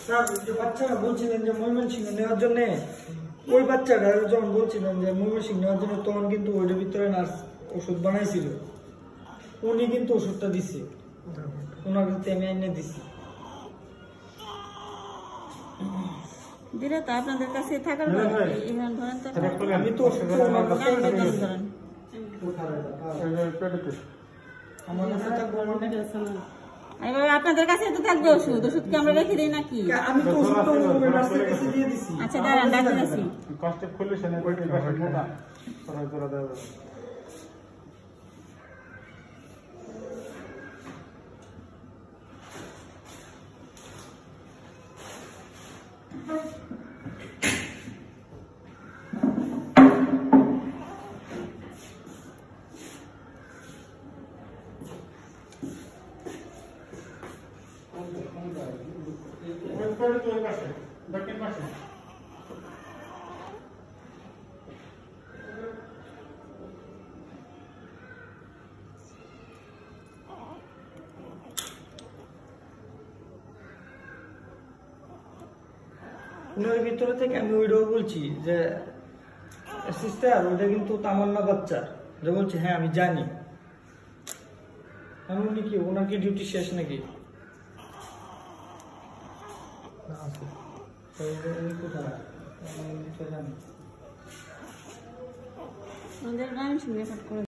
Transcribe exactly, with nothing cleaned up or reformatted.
Sir যে বাচ্চারা বলছিলেন যে ময়মনসিংহ নেওয়ার জন্য, ওই বাচ্চাটা যখন বলছিলেন যে ময়মনসিংহ নেওয়ার জন্য, তখন কিন্তু ওইটার ভিতরে নার্স ওষুধ বানাইছিল, উনি কিন্তু ওষুধটা দিচ্ছে, ওনার কাছে আমি এনে দিছি। দিলে তো আপনাদের কাছে থাকার পরে ধরেন তো আমি তো ওষুধ আমার কাছে থাকবো মানে আপনাদের কাছে তো থাকবে ওষুধ, ওষুধ কি আমরা রেখে দিই নাকি? আমি তো ওষুধটা ওই নার্সের কাছে দিয়ে দিছি। আচ্ছা দাঁড়ান, ডাক্তার আছি। কষ্টে খুললে সেনে কইতে পারে মোটা পরে জোড়া দেওয়া যাবে। দক্ষিণ পাশে ওনার ভিতরে থেকে আমি ওইটাও বলছি যে সিস্টার ওইটা কিন্তু তামান্না বাচ্চা, যে বলছি হ্যাঁ আমি জানি। আমি উনি কি ওনার কি ডিউটি শেষ নাকি? কোথায় জানি